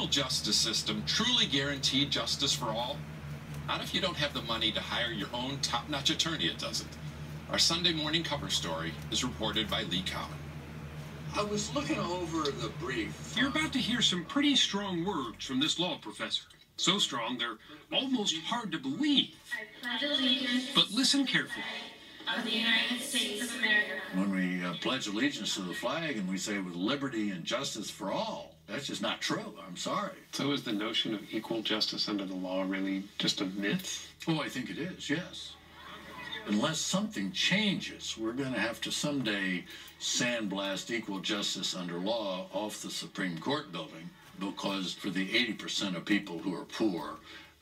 criminal justice system truly guarantee justice for all? Not if you don't have the money to hire your own top-notch attorney, it doesn't. Our Sunday morning cover story is reported by Lee Cowan. I was looking over the brief. You're about to hear some pretty strong words from this law professor. So strong, they're almost hard to believe. I pledge allegiance. But listen carefully. Of the United States of America. When we pledge allegiance to the flag and we say with liberty and justice for all, that's just not true. I'm sorry. So is the notion of equal justice under the law really just a myth? Oh, I think it is, yes. Unless something changes, we're going to have to someday sandblast equal justice under law off the Supreme Court building, because for the 80% of people who are poor,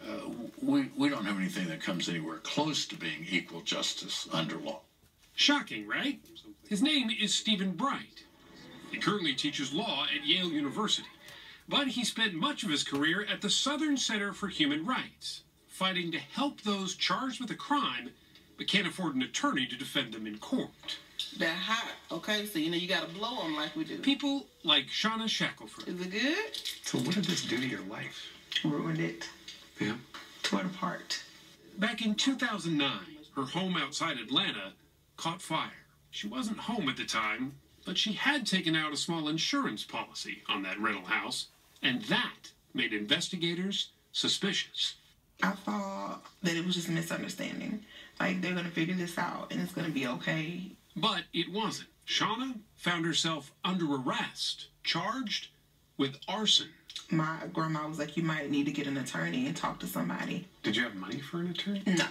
we don't have anything that comes anywhere close to being equal justice under law. Shocking, right? His name is Stephen Bright. He currently teaches law at Yale University, but he spent much of his career at the Southern Center for Human Rights, fighting to help those charged with a crime but can't afford an attorney to defend them in court. They're hot, okay? So, you got to blow them like we do. People like Shauna Shackelford. Is it good? So what did this do to your life? Ruined it. Yeah. Tore it apart. Back in 2009, her home outside Atlanta caught fire. She wasn't home at the time, but she had taken out a small insurance policy on that rental house, and that made investigators suspicious. I thought that it was just a misunderstanding. Like, they're going to figure this out, and it's going to be okay. But it wasn't. Shauna found herself under arrest, charged with arson. My grandma was like, you might need to get an attorney and talk to somebody. Did you have money for an attorney? No.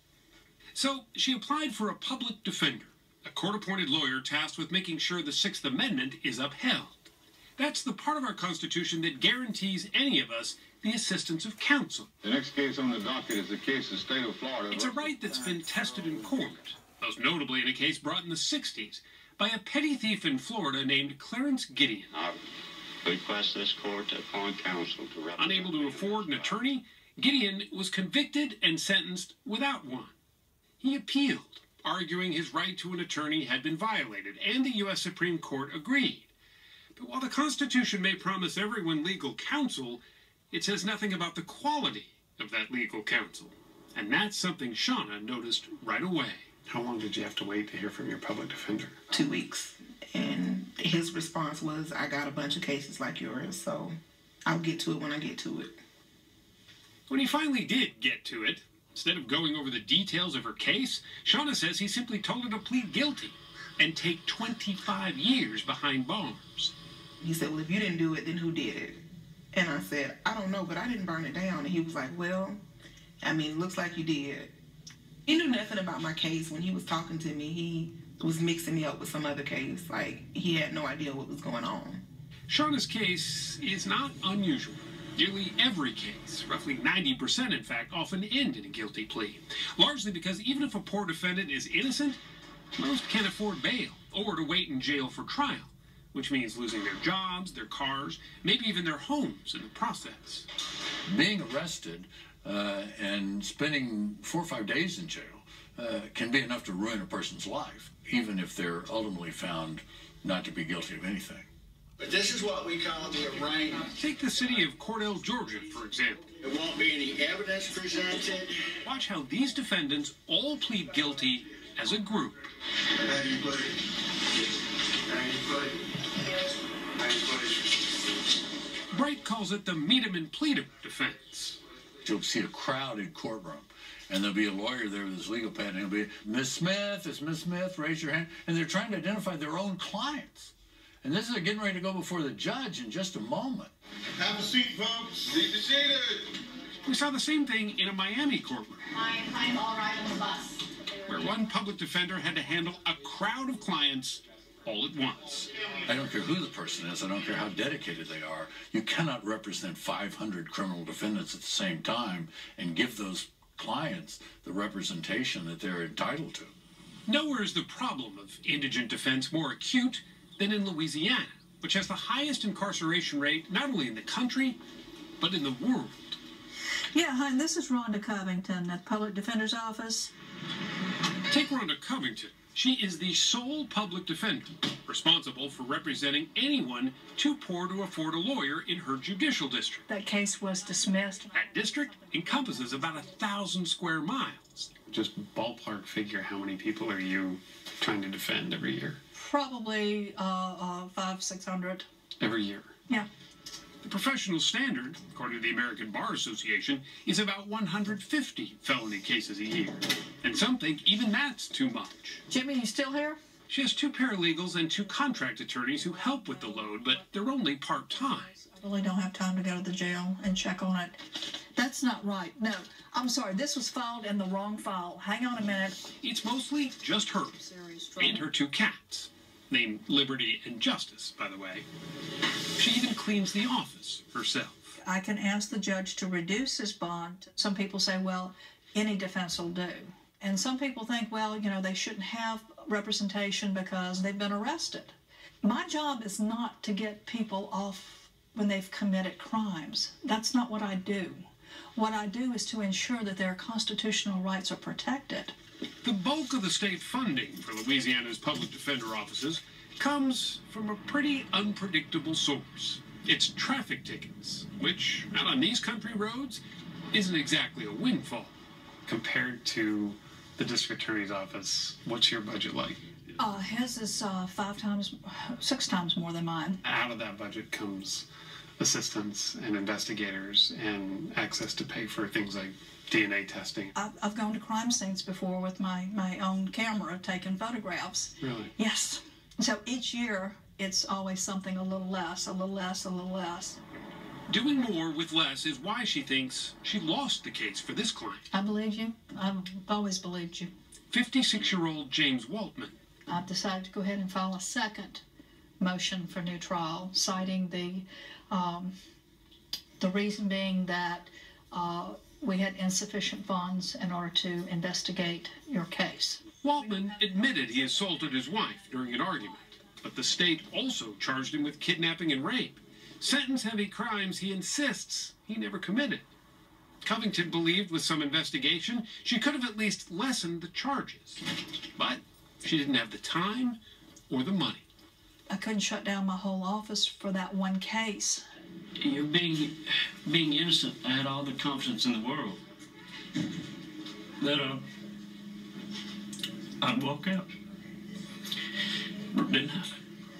So she applied for a public defender, a court-appointed lawyer tasked with making sure the Sixth Amendment is upheld. That's the part of our Constitution that guarantees any of us the assistance of counsel. The next case on the docket is the case of the state of Florida. It's a right that's been tested in court, most notably in a case brought in the 60s by a petty thief in Florida named Clarence Gideon. I request this court to appoint counsel to represent. Unable to afford an attorney, Gideon was convicted and sentenced without one. He appealed, arguing his right to an attorney had been violated, and the U.S. Supreme Court agreed. But while the Constitution may promise everyone legal counsel, it says nothing about the quality of that legal counsel. And that's something Shauna noticed right away. How long did you have to wait to hear from your public defender? 2 weeks. And his response was, I got a bunch of cases like yours, so I'll get to it when I get to it. When he finally did get to it, instead of going over the details of her case, Shauna says he simply told her to plead guilty and take 25 years behind bars. He said, well, if you didn't do it, then who did it? And I said, I don't know, but I didn't burn it down. And he was like, well, I mean, it looks like you did. He knew nothing about my case. When he was talking to me, he was mixing me up with some other case. Like, he had no idea what was going on. Shauna's case is not unusual. Nearly every case, roughly 90% in fact, often end in a guilty plea. Largely because even if a poor defendant is innocent, most can't afford bail or to wait in jail for trial, which means losing their jobs, their cars, maybe even their homes in the process. Being arrested and spending 4 or 5 days in jail can be enough to ruin a person's life, even if they're ultimately found not to be guilty of anything. But this is what we call the arraignment. Take the city of Cordell, Georgia, for example. There won't be any evidence presented. Watch how these defendants all plead guilty as a group. How do you play? How do you play? How do you play? Bright calls it the meet 'em and plead 'em defense. You'll see a crowded courtroom, and there'll be a lawyer there with his legal pad, and he'll be, Miss Smith, it's Miss Smith, raise your hand. And they're trying to identify their own clients. And this is getting ready to go before the judge in just a moment. Have a seat, folks. Need to see it. We saw the same thing in a Miami courtroom, I'm all right on the bus. where one public defender had to handle a crowd of clients all at once. I don't care who the person is. I don't care how dedicated they are. You cannot represent 500 criminal defendants at the same time and give those clients the representation that they're entitled to. Nowhere is the problem of indigent defense more acute than in Louisiana, which has the highest incarceration rate not only in the country, but in the world. Yeah, hi, this is Rhonda Covington at Public Defender's Office. Take Rhonda Covington. She is the sole public defender responsible for representing anyone too poor to afford a lawyer in her judicial district. That case was dismissed. That district encompasses about 1,000 square miles. Just ballpark figure, how many people are you trying to defend every year? Probably 500-600. Every year? Yeah. The professional standard, according to the American Bar Association, is about 150 felony cases a year. And some think even that's too much. Jimmy, you still here? She has 2 paralegals and 2 contract attorneys who help with the load, but they're only part-time. I really don't have time to go to the jail and check on it. That's not right. No, I'm sorry. This was filed in the wrong file. Hang on a minute. It's mostly just her and her 2 cats, named Liberty and Justice, by the way. She even cleans the office herself. I can ask the judge to reduce his bond. Some people say, well, any defense will do. And some people think, well, you know, they shouldn't have representation because they've been arrested. My job is not to get people off when they've committed crimes. That's not what I do. What I do is to ensure that their constitutional rights are protected. The bulk of the state funding for Louisiana's public defender offices comes from a pretty unpredictable source. It's traffic tickets, which, out on these country roads, isn't exactly a windfall. Compared to the district attorney's office, what's your budget like? His is 6 times more than mine. Out of that budget comes assistants and investigators and access to pay for things like DNA testing. I've gone to crime scenes before with my own camera taking photographs. Really? Yes. So each year, it's always something a little less, a little less, a little less. Doing more with less is why she thinks she lost the case for this client. I believe you. I've always believed you. 56-year-old James Waltman. I've decided to go ahead and file a second motion for new trial, citing the reason being that we had insufficient funds in order to investigate your case. Waltman admitted he assaulted his wife during an argument, but the state also charged him with kidnapping and rape. Sentence-heavy crimes he insists he never committed. Covington believed with some investigation she could have at least lessened the charges, but she didn't have the time or the money. I couldn't shut down my whole office for that one case. You're being innocent. I had all the confidence in the world that I'd walk out. But it didn't happen.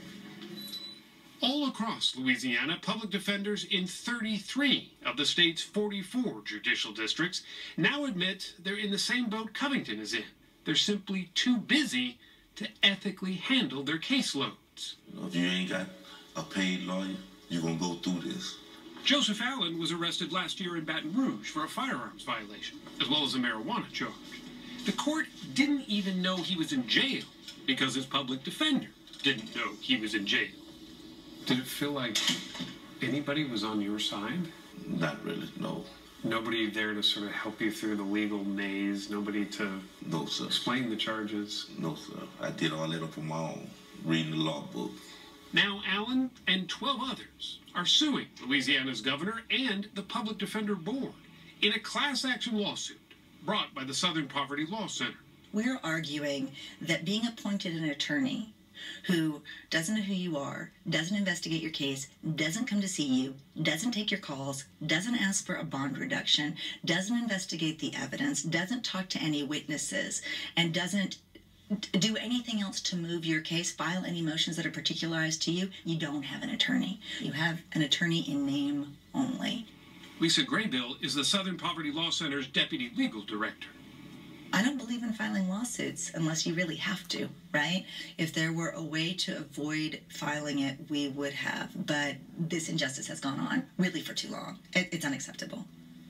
All across Louisiana, public defenders in 33 of the state's 44 judicial districts now admit they're in the same boat Covington is in. They're simply too busy to ethically handle their caseloads. If you ain't got a paid lawyer, you're going to go through this. Joseph Allen was arrested last year in Baton Rouge for a firearms violation, as well as a marijuana charge. The court didn't even know he was in jail because his public defender didn't know he was in jail. Did it feel like anybody was on your side? Not really, no. Nobody there to sort of help you through the legal maze? Nobody to no, sir. Explain the charges? No, sir. I did all that up on my own, reading the law book. Now Allen and 12 others are suing Louisiana's governor and the Public Defender Board in a class action lawsuit brought by the Southern Poverty Law Center. We're arguing that being appointed an attorney who doesn't know who you are, doesn't investigate your case, doesn't come to see you, doesn't take your calls, doesn't ask for a bond reduction, doesn't investigate the evidence, doesn't talk to any witnesses, and doesn't do anything else to move your case, file any motions that are particularized to you, you don't have an attorney. You have an attorney in name only. Lisa Graybill is the Southern Poverty Law Center's deputy legal director. I don't believe in filing lawsuits unless you really have to, right? If there were a way to avoid filing it, we would have. But this injustice has gone on really for too long. It's unacceptable.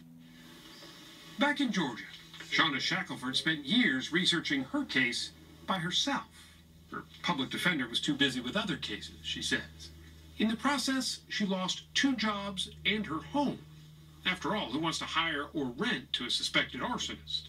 Back in Georgia, Shauna Shackelford spent years researching her case by herself. Her public defender was too busy with other cases, she says. In the process, she lost 2 jobs and her home. After all, who wants to hire or rent to a suspected arsonist?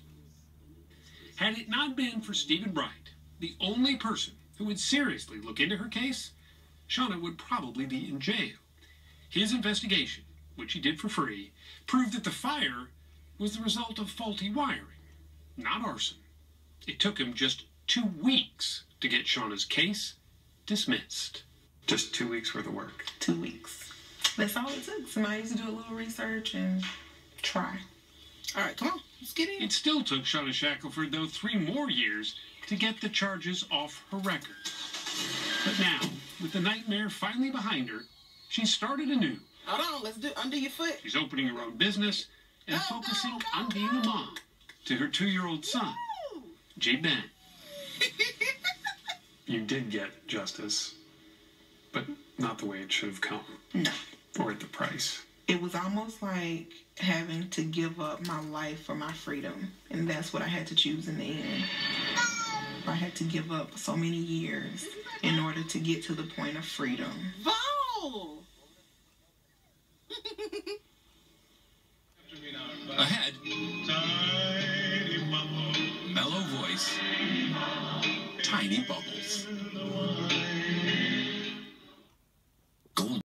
Had it not been for Stephen Bright, the only person who would seriously look into her case, Shauna would probably be in jail. His investigation, which he did for free, proved that the fire was the result of faulty wiring, not arson. It took him just 2 weeks to get Shauna's case dismissed. Just 2 weeks worth of work. 2 weeks. That's all it took. Somebody used to do a little research and try. All right, come on. Let's get in. It still took Shauna Shackelford, though, 3 more years to get the charges off her record. But now, with the nightmare finally behind her, she started anew. Hold on, let's do under your foot. She's opening her own business and focusing on being a mom to her 2-year-old son, J. Ben. You did get justice, but not the way it should have come. No. Or at the price. It was almost like having to give up my life for my freedom, and that's what I had to choose in the end. I had to give up so many years in order to get to the point of freedom. Vo! Ahead, mellow voice, tiny bubbles.